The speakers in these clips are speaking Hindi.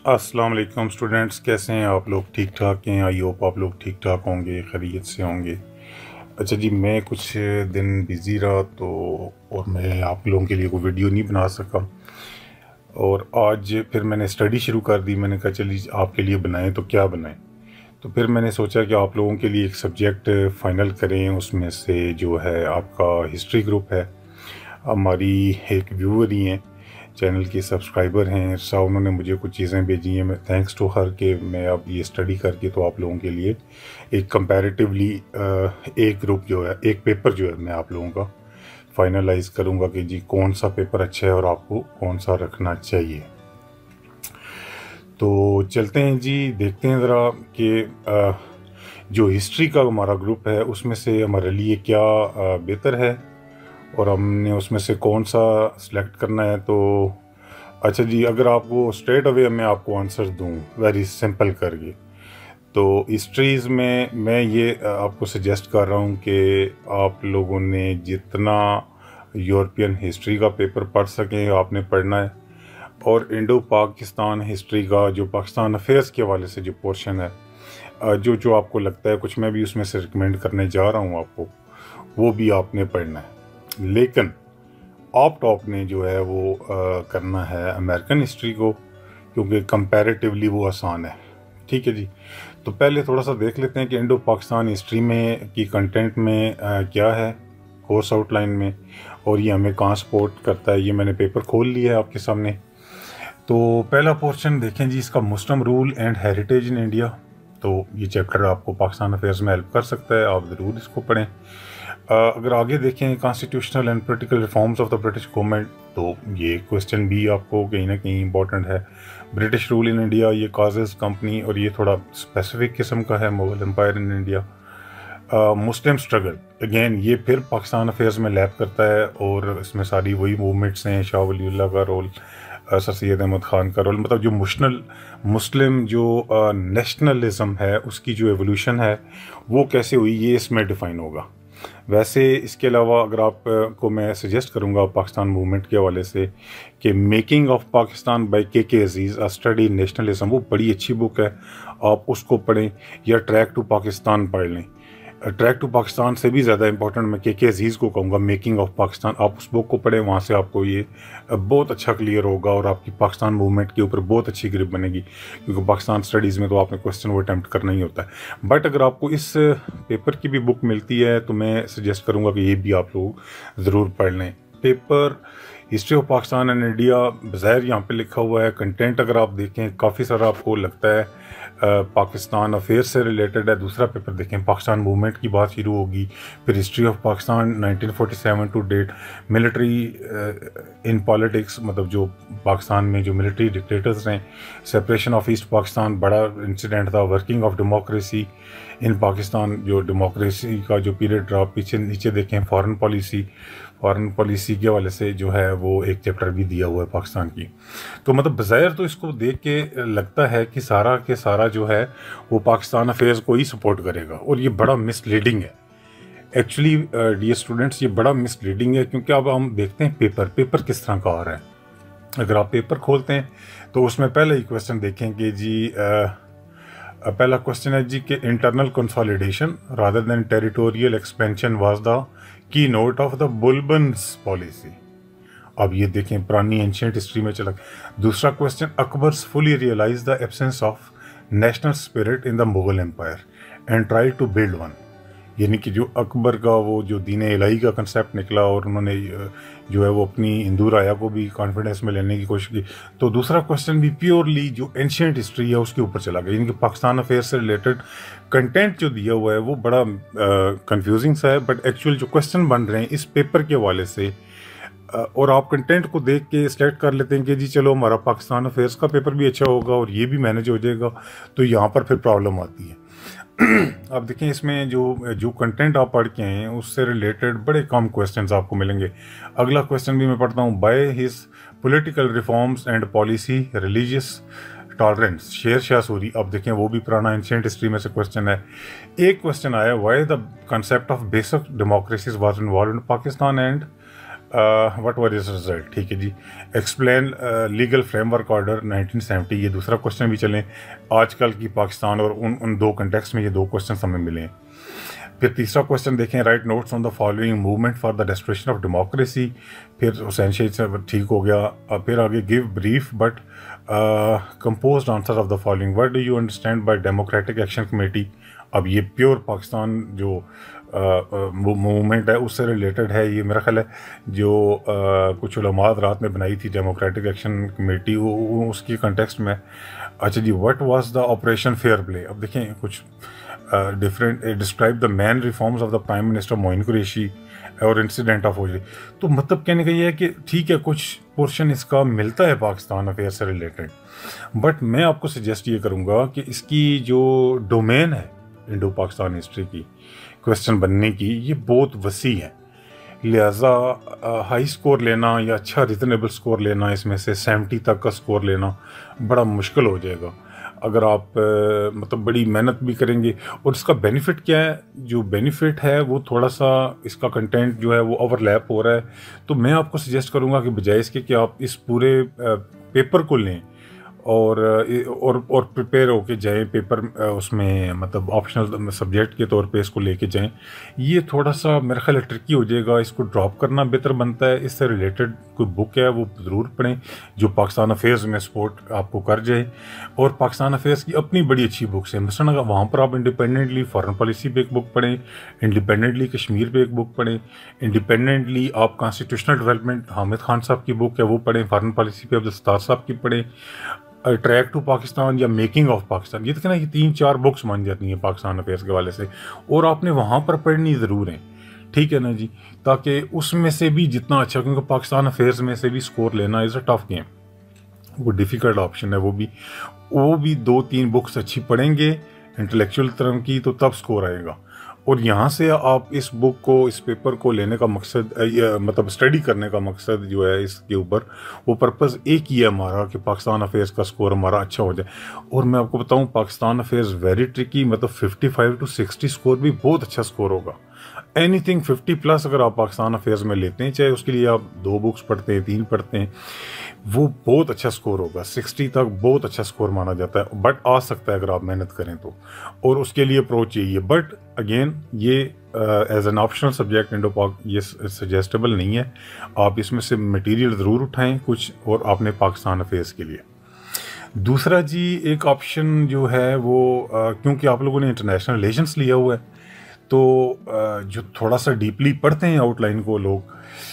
अस्सलाम वालेकुम स्टूडेंट्स, कैसे हैं आप लोग? ठीक ठाक हैं? आई होप आप लोग ठीक ठाक होंगे, खैरियत से होंगे। अच्छा जी, मैं कुछ दिन बिज़ी रहा तो और मैं आप लोगों के लिए कोई वीडियो नहीं बना सका, और आज फिर मैंने स्टडी शुरू कर दी। मैंने कहा चलिए आपके लिए बनाएं तो क्या बनाएं। तो फिर मैंने सोचा कि आप लोगों के लिए एक सब्जेक्ट फ़ाइनल करें। उसमें से जो है आपका हिस्ट्री ग्रुप है, हमारी एक व्यूअर ही हैं, चैनल के सब्सक्राइबर हैं इरसा, उन्होंने मुझे कुछ चीज़ें भेजी हैं। मैं थैंक्स टू हर के मैं अब ये स्टडी करके तो आप लोगों के लिए एक कंपैरेटिवली एक ग्रुप जो है, एक पेपर जो है मैं आप लोगों का फाइनलाइज करूँगा कि जी कौन सा पेपर अच्छा है और आपको कौन सा रखना चाहिए। तो चलते हैं जी, देखते हैं ज़रा कि जो हिस्ट्री का हमारा ग्रुप है उसमें से हमारे लिए क्या बेहतर है और हमने उसमें से कौन सा सिलेक्ट करना है। तो अच्छा जी, अगर आपको स्ट्रेट अवे मैं आपको आंसर दूं वेरी सिंपल करके, तो हिस्ट्रीज़ में मैं ये आपको सजेस्ट कर रहा हूं कि आप लोगों ने जितना यूरोपियन हिस्ट्री का पेपर पढ़ सकें आपने पढ़ना है, और इंडो पाकिस्तान हिस्ट्री का जो पाकिस्तान अफेयर्स के हवाले से जो पोर्शन है, जो जो आपको लगता है कुछ मैं भी उसमें से रिकमेंड करने जा रहा हूँ आपको, वो भी आपने पढ़ना है। लेकिन आप टॉप ने जो है वो करना है अमेरिकन हिस्ट्री को, क्योंकि कंपैरेटिवली वो आसान है। ठीक है जी, तो पहले थोड़ा सा देख लेते हैं कि इंडो पाकिस्तान हिस्ट्री में की कंटेंट में क्या है कोर्स आउटलाइन में, और ये हमें कहाँ सपोर्ट करता है। ये मैंने पेपर खोल लिया है आपके सामने। तो पहला पोर्शन देखें जी, इसका Muslim rule and heritage in India. तो ये चैप्टर आपको पाकिस्तान अफेयर्स में हेल्प कर सकता है, आप ज़रूर इसको पढ़ें। अगर आगे देखें constitutional and political reforms of the British government, तो ये क्वेश्चन भी आपको कहीं ना कहीं इंपॉर्टेंट है। ब्रिटिश रूल इन इंडिया, ये काजेज कंपनी, और ये थोड़ा स्पेसिफिक किस्म का है, Mughal empire in India. Muslim struggle, again ये फिर पाकिस्तान अफेयर्स में लैप करता है, और इसमें सारी वही मूवमेंट्स हैं, शाह वलीउल्लाह का रोल, सर सैयद अहमद ख़ान का रोल, मतलब जो मुस्लिम जो नेशनलिज्म है उसकी जो एवोल्यूशन है वो कैसे हुई, ये इसमें डिफ़ाइन होगा। वैसे इसके अलावा अगर आप को मैं सजेस्ट करूंगा पाकिस्तान मूवमेंट के हवाले से कि मेकिंग ऑफ पाकिस्तान बाय के अजीज़ अ स्टडी नेशनलिज्म, वो बड़ी अच्छी बुक है, आप उसको पढ़ें, या ट्रैक टू पाकिस्तान पढ़ लें। ट्रैक टू पाकिस्तान से भी ज़्यादा इंपॉर्टेंट मैं के अजीज़ को कहूँगा, मेकिंग ऑफ पाकिस्तान, आप उस बुक को पढ़ें, वहाँ से आपको ये बहुत अच्छा क्लियर होगा और आपकी पाकिस्तान मूवमेंट के ऊपर बहुत अच्छी ग्रिप बनेगी। क्योंकि पाकिस्तान स्टडीज़ में तो आपने क्वेश्चन वो अटैम्प्ट करना ही होता है। बट अगर आपको इस पेपर की भी बुक मिलती है तो मैं सजेस्ट करूँगा कि ये भी आप लोग ज़रूर पढ़ लें। Paper history of Pakistan and India बज़ाहिर यहाँ पे लिखा हुआ है, कंटेंट अगर आप देखें काफ़ी सारा आपको लगता है पाकिस्तान अफेयर्स से रिलेटेड है। दूसरा पेपर देखें, पाकिस्तान मूवमेंट की बात शुरू होगी, फिर history of Pakistan 1947 to date, military in politics, मतलब जो पाकिस्तान में जो मिलिट्री डिक्टेटर्स हैं, सेपरेशन ऑफ ईस्ट पाकिस्तान बड़ा इंसिडेंट था, working of democracy in Pakistan, जो डेमोक्रेसी का जो पीरियड रहा, पीछे नीचे देखें फॉरेन पॉलिसी के हवाले से जो है वो एक चैप्टर भी दिया हुआ है पाकिस्तान की। तो मतलब बज़ाहिर तो इसको देख के लगता है कि सारा के सारा जो है वो पाकिस्तान अफेयर्स को ही सपोर्ट करेगा, और ये बड़ा मिसलीडिंग है एक्चुअली डियर स्टूडेंट्स, ये बड़ा मिसलीडिंग है। क्योंकि अब हम देखते हैं पेपर किस तरह का आ रहा है। अगर आप पेपर खोलते हैं तो उसमें पहले ही क्वेश्चन देखेंगे जी, पहला क्वेश्चन है जी कि internal consolidation rather than territorial expansion was the key note of the Balban's policy. अब ये देखें पुरानी एंशियंट हिस्ट्री में चला। दूसरा question, Akbar's fully realise the absence of national spirit in the Mughal empire and try to build one, यानी कि जो अकबर का वो जो दीन इलाही का कंसेप्ट निकला और उन्होंने जो है वो अपनी हिंदू राया को भी कॉन्फिडेंस में लेने की कोशिश की। तो दूसरा क्वेश्चन भी प्योरली जो एंशियंट हिस्ट्री है उसके ऊपर चला गया, यानी कि पाकिस्तान अफेयर से रिलेटेड कंटेंट जो दिया हुआ है वो बड़ा कंफ्यूजिंग सा है। बट एक्चुअल जो क्वेश्चन बन रहे हैं इस पेपर के हवाले से, और आप कंटेंट को देख के सिलेक्ट कर लेते हैं कि जी चलो हमारा पाकिस्तान अफेयर्स का पेपर भी अच्छा होगा और ये भी मैनेज हो जाएगा, तो यहाँ पर फिर प्रॉब्लम आती है। आप देखें इसमें जो कंटेंट आप पढ़ के आए हैं उससे रिलेटेड बड़े कम क्वेश्चंस आपको मिलेंगे। अगला क्वेश्चन भी मैं पढ़ता हूँ, by his political reforms and policy religious tolerance Sher Shah Suri. अब देखें वो भी पुराना एंशियंट हिस्ट्री में से क्वेश्चन है। एक क्वेश्चन आया, why the concept of basic democracies was involve in Pakistan and what was is result, ठीक है जी। एक्सप्लेन लीगल फ्रेमवर्क ऑर्डर 1970, ये दूसरा क्वेश्चन भी चलें। आजकल की पाकिस्तान और उन दो कंटेक्स्ट में ये दो क्वेश्चन हमें मिले हैं। फिर तीसरा क्वेश्चन देखें, write notes on the following movement for the destruction of democracy, फिर हुसैन शहीद से ठीक हो गया। फिर आगे give brief but composed answer of the following, what do you understand by democratic action committee. अब ये प्योर पाकिस्तान जो मूवमेंट है उससे रिलेटेड है। ये मेरा ख्याल है जो कुछ उलमा रात में बनाई थी डेमोक्रेटिक एक्शन कमेटी, उसकी कंटेक्स्ट में। अच्छा जी, what was the operation fair play. अब देखें कुछ different, describe the main reforms of the prime minister Moin Qureshi और इंसिडेंट ऑफ होजरी। तो मतलब कहने का ये है कि ठीक है कुछ पोर्शन इसका मिलता है पाकिस्तान अफेयर से रिलेटेड, बट मैं आपको सजेस्ट ये करूँगा कि इसकी जो डोमेन है इंडो पाकिस्तान हिस्ट्री की क्वेश्चन बनने की, ये बहुत वसी है। लिहाजा हाई स्कोर लेना या अच्छा रिजनेबल स्कोर लेना, इसमें से 70 तक का स्कोर लेना बड़ा मुश्किल हो जाएगा अगर आप मतलब बड़ी मेहनत भी करेंगे। और इसका बेनिफिट क्या है, जो बेनिफिट है वो थोड़ा सा इसका कंटेंट जो है वो ओवरलैप हो रहा है। तो मैं आपको सजेस्ट करूँगा कि बजाय इसके कि आप इस पूरे पेपर को लें और प्रिपेयर होके जाएं पेपर, उसमें मतलब ऑप्शनल सब्जेक्ट के तौर पे इसको लेके जाएं, ये थोड़ा सा मेरे ख्याल ट्रिकी हो जाएगा। इसको ड्रॉप करना बेहतर बनता है। इससे रिलेटेड कोई बुक है वो ज़रूर पढ़ें जो पाकिस्तान अफेयर्स में सपोर्ट आपको कर जाए। और पाकिस्तान अफेयर्स की अपनी बड़ी अच्छी बुक्स हैं, मसलन अगर वहाँ पर आप इंडिपेंडेंटली फॉरेन पॉलिसी पे एक बुक पढ़ें, इंडिपेंडेंटली कश्मीर पे एक बुक पढ़ें, इंडिपेंडेंटली आप कॉन्स्टिट्यूशनल डेवलपमेंट हामिद खान साहब की बुक है वो पढ़ें, फॉरेन पॉलिसी पे अब्दुल साहब की पढ़ें, ट्रैक टू पाकिस्तान या मेकिंग ऑफ पाकिस्तान। ये तो कहना, ये 3-4 बुक्स मान जाती हैं पाकिस्तान अफेयर्स के वाले से, और आपने वहाँ पर पढ़नी ज़रूर है, ठीक है ना जी, ताकि उसमें से भी जितना अच्छा, क्योंकि पाकिस्तान अफेयर्स में से भी स्कोर लेना इज़ अ टफ गेम, वो डिफ़िकल्ट ऑप्शन है। वो भी 2-3 बुक्स अच्छी पढ़ेंगे इंटेलेक्चुअल तरह की, तो तब स्कोर आएगा। और यहाँ से आप इस बुक को, इस पेपर को लेने का मकसद, मतलब स्टडी करने का मकसद जो है इसके ऊपर, वो पर्पज़ एक ही है हमारा कि पाकिस्तान अफेयर्स का स्कोर हमारा अच्छा हो जाए। और मैं आपको बताऊँ पाकिस्तान अफेयर्स वेरी ट्रिकी, मतलब 55 to 60 स्कोर भी बहुत अच्छा स्कोर होगा। एनीथिंग 50+ अगर आप पाकिस्तान अफेयर्स में लेते हैं, चाहे उसके लिए आप 2 बुक्स पढ़ते हैं, 3 पढ़ते हैं, वो बहुत अच्छा स्कोर होगा। 60 तक बहुत अच्छा स्कोर माना जाता है, बट आ सकता है अगर आप मेहनत करें तो। और उसके लिए अप्रोच यही है, बट अगेन ये as an optional subject Indo Pak ये सजेस्टेबल नहीं है। आप इसमें से मटेरियल ज़रूर उठाएं कुछ, और आपने पाकिस्तान अफेयर्स के लिए। दूसरा जी, एक ऑप्शन जो है वो क्योंकि आप लोगों ने इंटरनेशनल रिलेशंस लिया हुआ है, तो जो थोड़ा सा डीपली पढ़ते हैं आउटलाइन को लोग,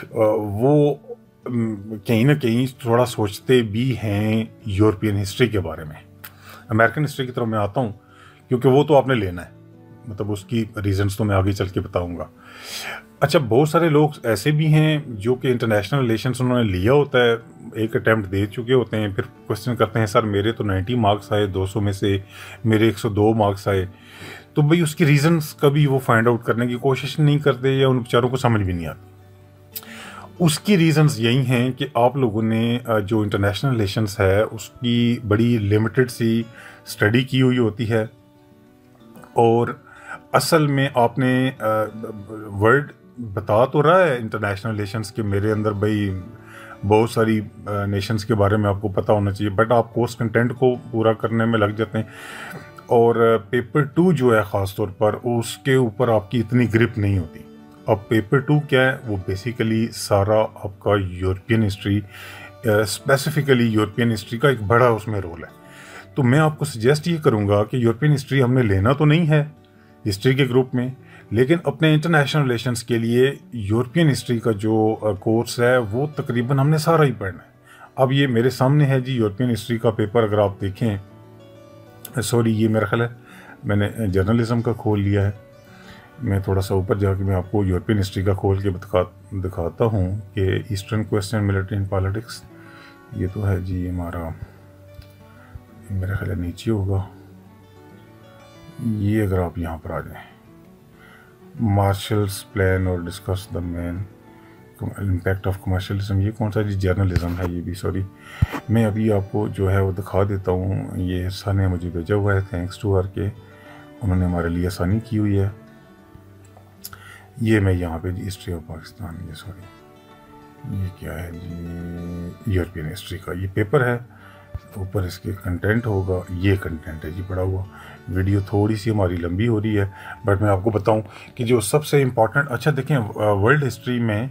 वो कहीं ना कहीं थोड़ा सोचते भी हैं यूरोपियन हिस्ट्री के बारे में। अमेरिकन हिस्ट्री की तरफ मैं आता हूँ क्योंकि वो तो आपने लेना है, मतलब उसकी रीजंस तो मैं आगे चल के बताऊँगा। अच्छा, बहुत सारे लोग ऐसे भी हैं जो कि इंटरनेशनल रिलेशंस उन्होंने लिया होता है, एक अटैम्प्ट दे चुके होते हैं, फिर क्वेश्चन करते हैं सर मेरे तो 90 मार्क्स आए 200 में से, मेरे 102 मार्क्स आए। तो भाई उसकी रीजंस कभी वो फाइंड आउट करने की कोशिश नहीं करते, या उन बेचारों को समझ भी नहीं आती। उसकी रीजंस यही हैं कि आप लोगों ने जो इंटरनेशनल रिलेशंस है उसकी बड़ी लिमिटेड सी स्टडी की हुई होती है, और असल में आपने वर्ड बता तो रहा है इंटरनेशनल रिलेशंस के मेरे अंदर भाई बहुत सारी नेशंस के बारे में आपको पता होना चाहिए, बट आप कोर्स कंटेंट को पूरा करने में लग जाते हैं। और पेपर 2 जो है ख़ास तौर पर, उसके ऊपर आपकी इतनी ग्रिप नहीं होती। अब पेपर 2 क्या है, वो बेसिकली सारा आपका European history, specifically European history का एक बड़ा उसमें रोल है। तो मैं आपको सजेस्ट ये करूँगा कि यूरोपियन हिस्ट्री हमने लेना तो नहीं है हिस्ट्री के ग्रुप में, लेकिन अपने इंटरनेशनल रिलेशंस के लिए यूरोपियन हिस्ट्री का जो कोर्स है वो तकरीबन हमने सारा ही पढ़ना है। अब ये मेरे सामने है जी यूरोपियन हिस्ट्री का पेपर, अगर आप देखें, सॉरी ये मेरा ख्याल है मैंने जर्नलिज्म का खोल लिया है। मैं थोड़ा सा ऊपर जाके मैं आपको यूरोपियन हिस्ट्री का खोल के दिखाता हूँ कि eastern question military and politics, ये तो है जी हमारा, मेरा ख्याल है नीचे होगा ये। अगर आप यहाँ पर आ जाएं, मार्शल्स प्लान और discuss the main impact of commercialism, ये कौन सा जी जर्नलिज्म है ये भी, सॉरी मैं अभी आपको जो है वो दिखा देता हूँ। ये सन ने मुझे भेजा हुआ है, थैंक्स टू हर के, उन्होंने हमारे लिए आसानी की हुई है। ये मैं यहाँ पे जी हिस्ट्री ऑफ पाकिस्तान, ये सॉरी ये क्या है जी, यूरोपियन हिस्ट्री का ये पेपर है, ऊपर इसके कंटेंट होगा, ये कंटेंट है जी पढ़ा हुआ। वीडियो थोड़ी सी हमारी लंबी हो रही है, बट मैं आपको बताऊं कि जो सबसे इम्पॉर्टेंट, अच्छा देखें, वर्ल्ड हिस्ट्री में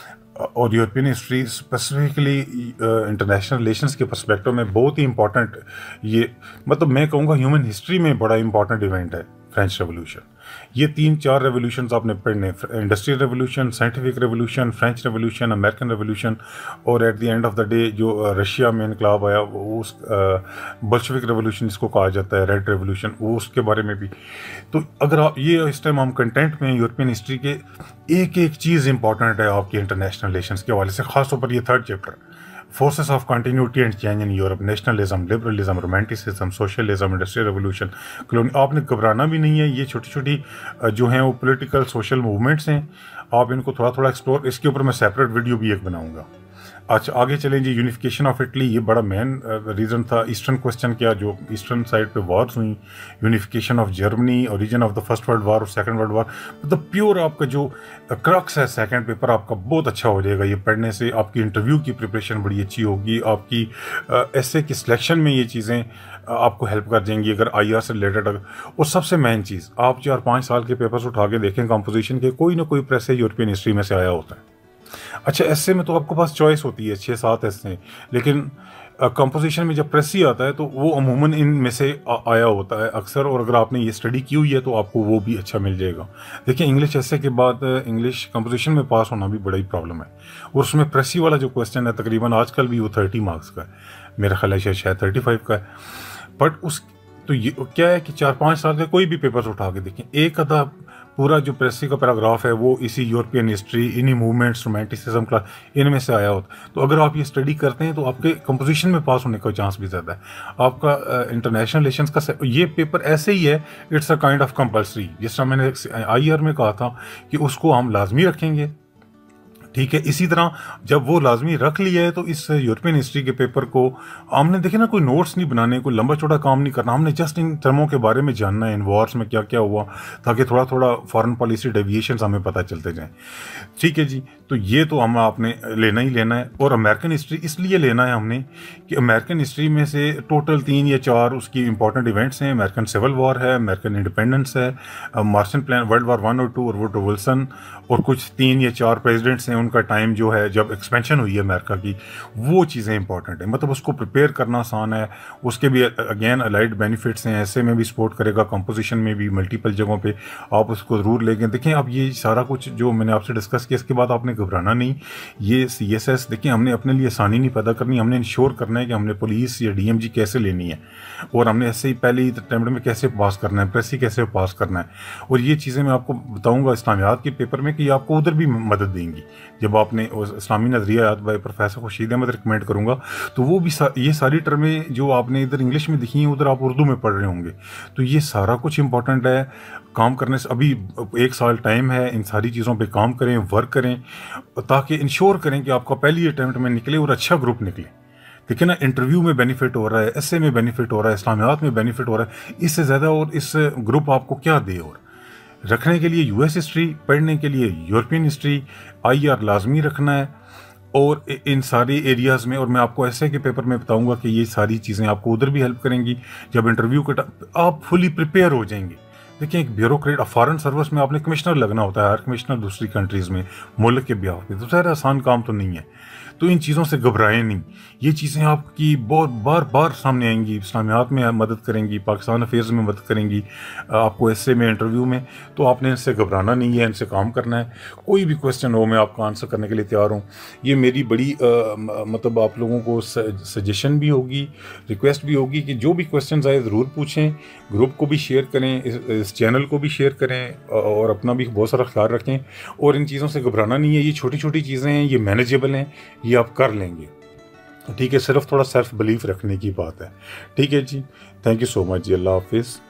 और European history specifically international relations के पर्सपेक्टिव में बहुत ही इंपॉर्टेंट, ये मतलब मैं कहूँगा ह्यूमन हिस्ट्री में बड़ा इंपॉर्टेंट इवेंट है फ्रेंच रेवोल्यूशन। ये 3-4 रेवोल्यूशंस आपने पढ़ने, industrial revolution, scientific revolution, French revolution, American revolution, और at the end of the day जो रशिया में इनकलाब आया वो उस बल्शविक रेवोल्यूशन इसको कहा जाता है, रेड रेवोल्यूशन, वो उसके बारे में भी। तो अगर आप ये इस टाइम हम कंटेंट में यूरोपियन हिस्ट्री के एक एक चीज़ इंपॉर्टेंट है आपकी इंटरनेशनल रिलेशंस के हवाले से, खासतौर पर ये 3rd chapter, forces of continuity and change in Europe, nationalism, liberalism, romanticism, socialism, industrial revolution, colony. आपने घबराना भी नहीं है, ये छोटी छोटी जो हैं वो पॉलिटिकल सोशल मूवमेंट्स हैं, आप इनको थोड़ा थोड़ा एक्सप्लोर, इसके ऊपर मैं सेपरेट वीडियो भी एक बनाऊंगा। अच्छा आगे चलें जी, यूनिफिकेशन ऑफ इटली, ये बड़ा मेन रीज़न था। ईस्टर्न क्वेश्चन क्या, जो ईस्टर्न साइड पे वॉर्स हुई, unification of Germany, origin of the first world war और सेकंड वर्ल्ड वॉर, मतलब प्योर आपका जो क्रक्स है सेकंड पेपर आपका बहुत अच्छा हो जाएगा। ये पढ़ने से आपकी इंटरव्यू की प्रिपरेशन बड़ी अच्छी होगी, आपकी एसए की सिलेक्शन में ये चीज़ें आपको हेल्प कर देंगी अगर आईआर से रिलेटेड। और सबसे मेन चीज़, आप 4-5 साल के पेपर्स उठा के देखें कंपोजिशन के, कोई ना कोई प्रेस यूरोपियन हिस्ट्री में से आया होता है। अच्छा एस्से में तो आपके पास चॉइस होती है 6-7 एस्से, लेकिन कंपोजिशन में जब प्रेस ही आता है तो वो अमूमन इनमें से आया होता है अक्सर, और अगर आपने ये स्टडी की हुई है तो आपको वो भी अच्छा मिल जाएगा। देखिए इंग्लिश एस्से के बाद इंग्लिश कंपोजिशन में पास होना भी बड़ा ही प्रॉब्लम है, और उसमें प्रेसी वाला जो क्वेश्चन है तकरीबन आजकल भी वो 30 मार्क्स का है, मेरा ख्याल है शायद 35 का है। बट उस तो ये क्या है कि 4-5 साल के कोई भी पेपर्स उठा के देखें, एक आधा पूरा जो प्रेसी का पैराग्राफ है वो इसी यूरोपियन हिस्ट्री, इन्हीं मूवमेंट्स, रोमांटिसिज्म का, इनमें से आया होता। तो अगर आप ये स्टडी करते हैं तो आपके कंपोजिशन में पास होने का चांस भी ज़्यादा है। आपका इंटरनेशनल रिलेशंस का ये पेपर ऐसे ही है, it's a kind of compulsory, जिस तरह मैंने आईआर में कहा था कि उसको हम लाजमी रखेंगे, ठीक है। इसी तरह जब वो लाजमी रख लिया है तो इस यूरोपियन हिस्ट्री के पेपर को हमने देखे ना, कोई नोट्स नहीं बनाने, कोई लंबा चौड़ा काम नहीं करना, हमने जस्ट इन टर्मों के बारे में जानना है, इन वॉर्स में क्या क्या हुआ, ताकि थोड़ा थोड़ा फॉरेन पॉलिसी डेविएशंस हमें पता चलते जाएं, ठीक है जी। तो ये तो हम आपने लेना ही लेना है। और अमेरिकन हिस्ट्री इसलिए लेना है हमने कि अमेरिकन हिस्ट्री में से टोटल 3 या 4 उसकी इंपॉर्टेंट इवेंट्स हैं। अमेरिकन सिविल वॉर है, अमेरिकन इंडिपेंडेंस है, मार्शन प्लान, वर्ल्ड वॉर 1 और 2, और वुडरो विल्सन, और कुछ 3 या 4 प्रेसिडेंट्स हैं, उनका टाइम जो है जब एक्सपेंशन हुई है अमेरिका की, वो चीज़ें इंपॉर्टेंट है। मतलब उसको प्रिपेयर करना आसान है, उसके भी अगेन अलाइड बेनिफिट्स हैं, ऐसे में भी सपोर्ट करेगा, कंपोजिशन में भी मल्टीपल जगहों पे आप उसको ज़रूर लेंगे। देखें अब ये सारा कुछ जो मैंने आपसे डिस्कस किया, इसके बाद आपने घबराना नहीं। ये CSS देखिए हमने अपने लिए आसानी नहीं पैदा करनी, हमने इंश्योर करना है कि हमने पुलिस या DMG कैसे लेनी है, और हमने ऐसे ही पहले ही अटेम्प्ट में कैसे पास करना है, प्रेसी कैसे पास करना है। और ये चीज़ें मैं आपको बताऊंगा इस्लामियात के पेपर में कि आपको उधर भी मदद देंगी। जब आपने Islami Nazariyat by professor Khurshid Ahmad recommend करूंगा, तो वो भी ये सारी टर्में जो आपने इधर इंग्लिश में दिखी हैं उधर आप उर्दू में पढ़ रहे होंगे। तो ये सारा कुछ इंपॉर्टेंट है। काम करने से अभी 1 साल टाइम है, इन सारी चीज़ों पे काम करें, वर्क करें, ताकि इंश्योर करें कि आपका पहली अटैम्प्ट में निकले और अच्छा ग्रुप निकले। देखिए ना, इंटरव्यू में बेनिफिट हो रहा है, एस्से में बेनिफिट हो रहा है, इस्लामियात में बेनिफिट हो रहा है, इससे ज़्यादा और इस ग्रुप आपको क्या दे। और रखने के लिए US हिस्ट्री, पढ़ने के लिए यूरोपियन हिस्ट्री, IR लाजमी रखना है, और इन सारी एरियाज़ में। और मैं आपको ऐसे के पेपर में बताऊंगा कि ये सारी चीज़ें आपको उधर भी हेल्प करेंगी। जब इंटरव्यू का आप फुली प्रिपेयर हो जाएंगे। देखिए एक ब्यूरोक्रेट, फॉरेन सर्विस में आपने कमिश्नर लगना होता है, हर कमिश्नर दूसरी कंट्रीज़ में मुल्क के ब्याह पे, तो ज़्यादा आसान काम तो नहीं है। तो इन चीज़ों से घबराएं नहीं, ये चीज़ें आपकी बहुत बार बार सामने आएंगी, इस्लामियात में मदद करेंगी, पाकिस्तान अफेयर्स में मदद करेंगी, आपको ऐसे में इंटरव्यू में। तो आपने इनसे घबराना नहीं है, इनसे काम करना है। कोई भी क्वेश्चन हो मैं आपका आंसर करने के लिए तैयार हूँ। ये मेरी बड़ी मतलब आप लोगों को सजेशन भी होगी, रिक्वेस्ट भी होगी कि जो भी क्वेश्चन आए ज़रूर पूछें, ग्रुप को भी शेयर करें, इस चैनल को भी शेयर करें, और अपना भी बहुत सारा ख्याल रखें। और इन चीज़ों से घबराना नहीं है, ये छोटी छोटी चीज़ें हैं, ये मैनेजेबल हैं, ये आप कर लेंगे, ठीक है। सिर्फ थोड़ा सेल्फ बिलीफ रखने की बात है, ठीक है जी। थैंक यू सो मच जी, अल्लाह हाफिज़।